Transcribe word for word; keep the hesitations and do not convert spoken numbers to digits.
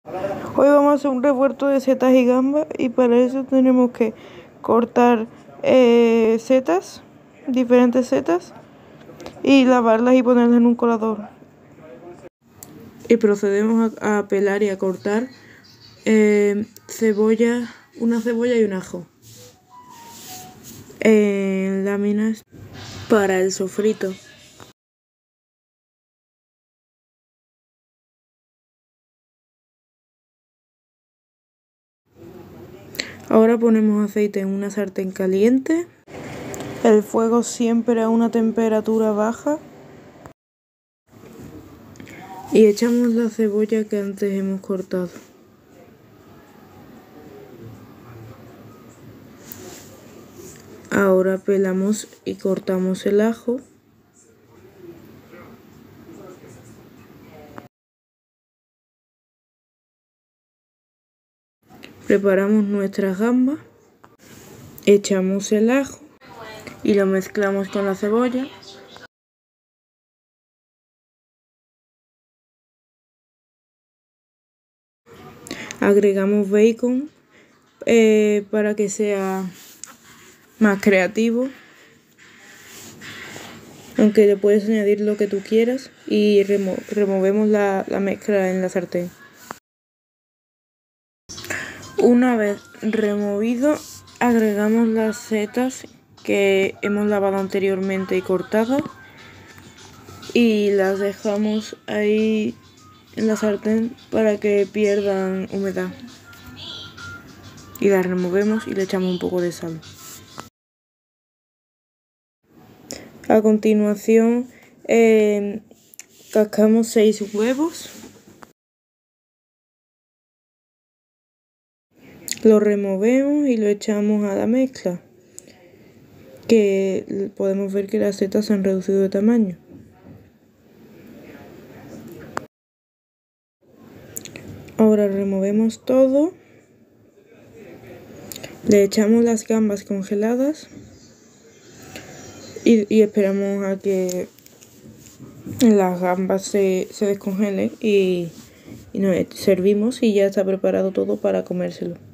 Hoy vamos a hacer un revuelto de setas y gambas y para eso tenemos que cortar eh, setas, diferentes setas, y lavarlas y ponerlas en un colador. Y procedemos a, a pelar y a cortar eh, cebolla, una cebolla y un ajo en láminas para el sofrito. Ahora ponemos aceite en una sartén caliente, el fuego siempre a una temperatura baja y echamos la cebolla que antes hemos cortado. Ahora pelamos y cortamos el ajo. Preparamos nuestras gambas, echamos el ajo y lo mezclamos con la cebolla. Agregamos bacon eh, para que sea más creativo, aunque le puedes añadir lo que tú quieras, y remo removemos la, la mezcla en la sartén. Una vez removido, agregamos las setas que hemos lavado anteriormente y cortado y las dejamos ahí en la sartén para que pierdan humedad. Y las removemos y le echamos un poco de sal. A continuación, eh, cascamos seis huevos. Lo removemos y lo echamos a la mezcla, que podemos ver que las setas se han reducido de tamaño. Ahora removemos todo, le echamos las gambas congeladas y, y esperamos a que las gambas se, se descongelen y, y nos servimos y ya está preparado todo para comérselo.